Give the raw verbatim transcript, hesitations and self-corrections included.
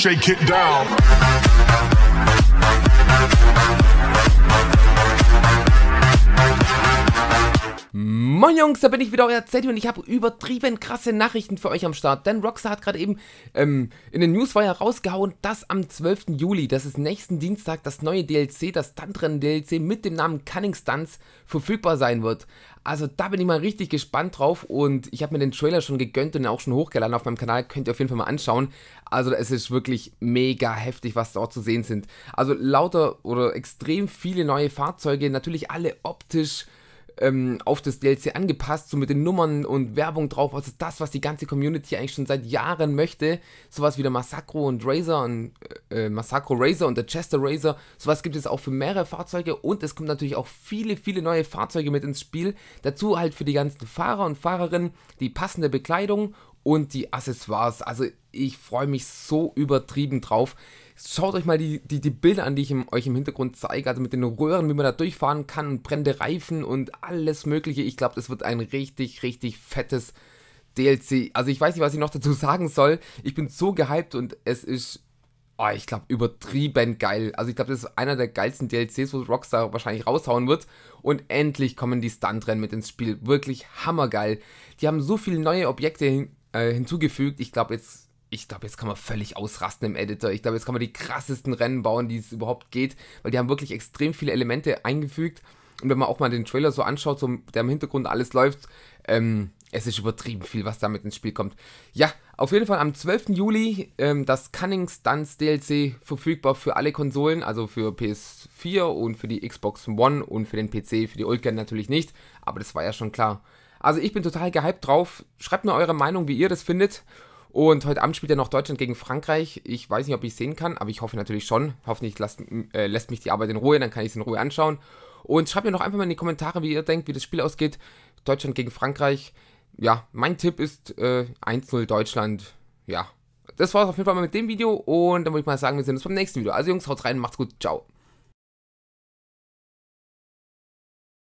shake it down. Moin Jungs, da bin ich wieder, euer Zeddy, und ich habe übertrieben krasse Nachrichten für euch am Start. Denn Rockstar hat gerade eben ähm, in den Newswire rausgehauen, dass am zwölften Juli, das ist nächsten Dienstag, das neue D L C, das Stuntrennen-D L C mit dem Namen Cunning Stunts verfügbar sein wird. Also da bin ich mal richtig gespannt drauf, und ich habe mir den Trailer schon gegönnt und auch schon hochgeladen auf meinem Kanal, könnt ihr auf jeden Fall mal anschauen. Also es ist wirklich mega heftig, was dort zu sehen sind. Also lauter oder extrem viele neue Fahrzeuge, natürlich alle optisch Ähm, auf das D L C angepasst, so mit den Nummern und Werbung drauf. Also das, was die ganze Community eigentlich schon seit Jahren möchte. Sowas wie der Massacro und Razor und äh, Massacro Razor und der Chester Razor. Sowas gibt es auch für mehrere Fahrzeuge, und es kommt natürlich auch viele, viele neue Fahrzeuge mit ins Spiel. Dazu halt für die ganzen Fahrer und Fahrerinnen die passende Bekleidung und die Accessoires. Also ich freue mich so übertrieben drauf. Schaut euch mal die, die, die Bilder an, die ich im, euch im Hintergrund zeige, also mit den Röhren, wie man da durchfahren kann, und brennende Reifen und alles mögliche. Ich glaube, das wird ein richtig, richtig fettes D L C. Also ich weiß nicht, was ich noch dazu sagen soll. Ich bin so gehypt, und es ist, oh, ich glaube, übertrieben geil. Also ich glaube, das ist einer der geilsten D L Cs, wo Rockstar wahrscheinlich raushauen wird. Und endlich kommen die Stuntrennen mit ins Spiel. Wirklich hammergeil. Die haben so viele neue Objekte hin, äh, hinzugefügt. Ich glaube, jetzt... Ich glaube, jetzt kann man völlig ausrasten im Editor. Ich glaube, jetzt kann man die krassesten Rennen bauen, die es überhaupt geht, weil die haben wirklich extrem viele Elemente eingefügt. Und wenn man auch mal den Trailer so anschaut, so, der im Hintergrund alles läuft, ähm, es ist übertrieben viel, was damit ins Spiel kommt. Ja, auf jeden Fall am zwölften Juli ähm, das Cunning Stunts D L C verfügbar für alle Konsolen, also für P S vier und für die Xbox One und für den P C, für die Oldgen natürlich nicht, aber das war ja schon klar. Also ich bin total gehypt drauf. Schreibt mir eure Meinung, wie ihr das findet. Und heute Abend spielt ja noch Deutschland gegen Frankreich. Ich weiß nicht, ob ich es sehen kann, aber ich hoffe natürlich schon. Hoffentlich lasst, äh, lässt mich die Arbeit in Ruhe, dann kann ich es in Ruhe anschauen. Und schreibt mir noch einfach mal in die Kommentare, wie ihr denkt, wie das Spiel ausgeht. Deutschland gegen Frankreich. Ja, mein Tipp ist äh, eins null Deutschland. Ja, das war es auf jeden Fall mal mit dem Video. Und dann würde ich mal sagen, wir sehen uns beim nächsten Video. Also Jungs, haut rein, macht's gut, ciao.